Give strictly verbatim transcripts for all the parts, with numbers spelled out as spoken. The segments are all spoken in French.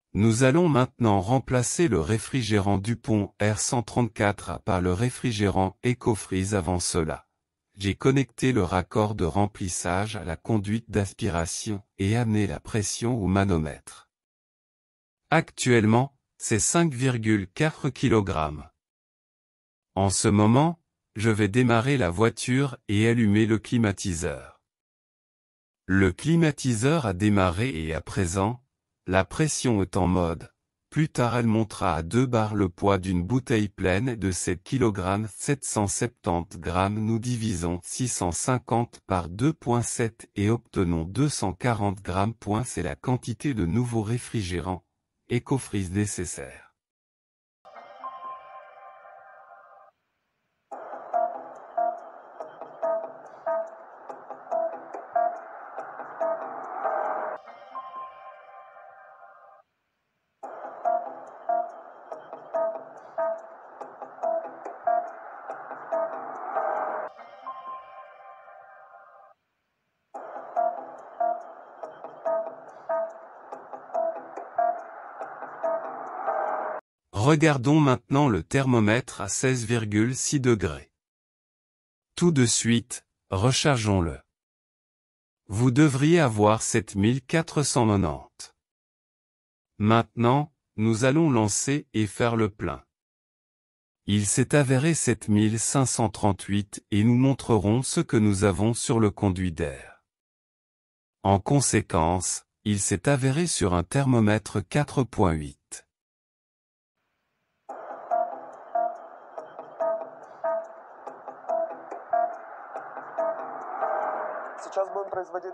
Nous allons maintenant remplacer le réfrigérant Dupont R cent trente-quatre par le réfrigérant EcoFreeze. Avant cela, j'ai connecté le raccord de remplissage à la conduite d'aspiration et amené la pression au manomètre. Actuellement, c'est cinq virgule quatre kilogrammes. En ce moment, je vais démarrer la voiture et allumer le climatiseur. Le climatiseur a démarré et à présent, la pression est en mode. Plus tard elle montera à deux bars le poids d'une bouteille pleine de sept kilogrammes sept cent soixante-dix grammes. Nous divisons six cent cinquante par deux virgule sept et obtenons deux cent quarante grammes. C'est la quantité de nouveau réfrigérant EcoFreeze nécessaire. Regardons maintenant le thermomètre à seize virgule six degrés. Tout de suite, rechargeons-le. Vous devriez avoir sept mille quatre cent quatre-vingt-dix. Maintenant, nous allons lancer et faire le plein. Il s'est avéré sept mille cinq cent trente-huit et nous montrerons ce que nous avons sur le conduit d'air. En conséquence, il s'est avéré sur un thermomètre quatre virgule huit. Сейчас будем производить.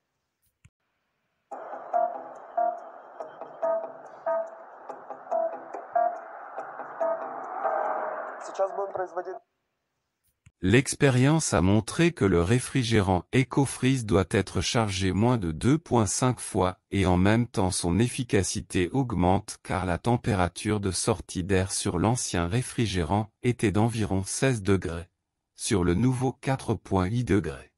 Сейчас будем производить. L'expérience a montré que le réfrigérant EcoFreeze doit être chargé moins de deux virgule cinq fois et en même temps son efficacité augmente car la température de sortie d'air sur l'ancien réfrigérant était d'environ seize degrés, sur le nouveau quatre virgule huit degrés.